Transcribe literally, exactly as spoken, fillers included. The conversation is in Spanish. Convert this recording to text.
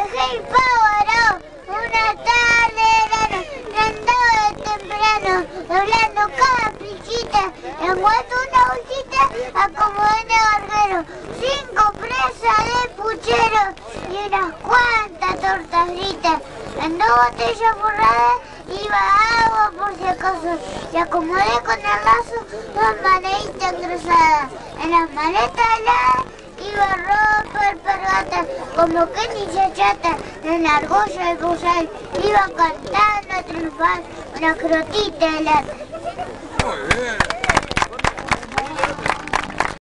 hey pavo, una tarde de verano, andaba temprano, doblando cada fichita, envuelto una bolsita, acomodando barquero, cinco presas de puchero y unas cuantas tortas fritas, en dos botellas forradas, iba agua por si acaso, y acomodé con el lazo dos moneditas engrosadas, en las maletas heladas, iba ropa alpargata, como que ni chachata, en la argolla del bozal, iba cantando a triunfar una crotita de lata. Muy bien.